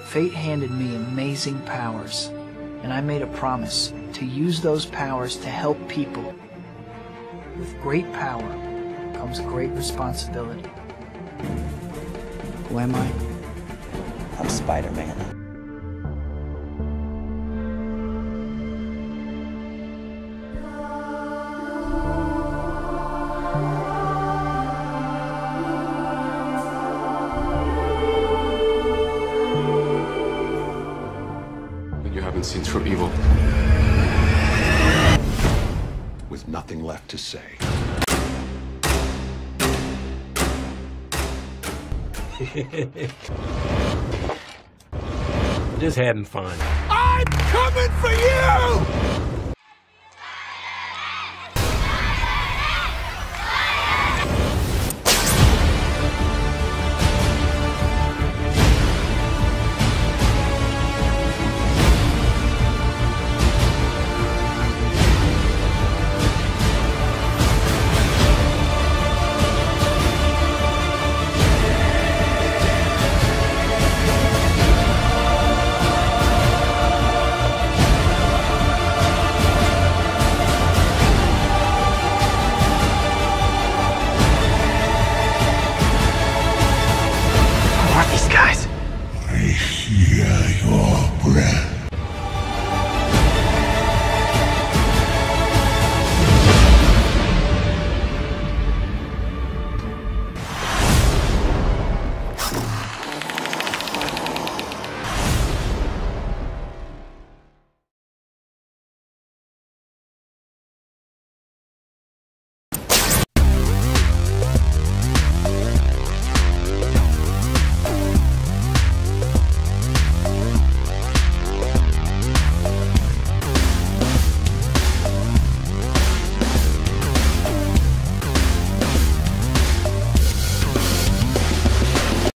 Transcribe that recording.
Fate handed me amazing powers, and I made a promise to use those powers to help people. With great power comes great responsibility. Who am I? I'm Spider-Man. You haven't seen true evil. With nothing left to say. Just having fun. I'm coming for you!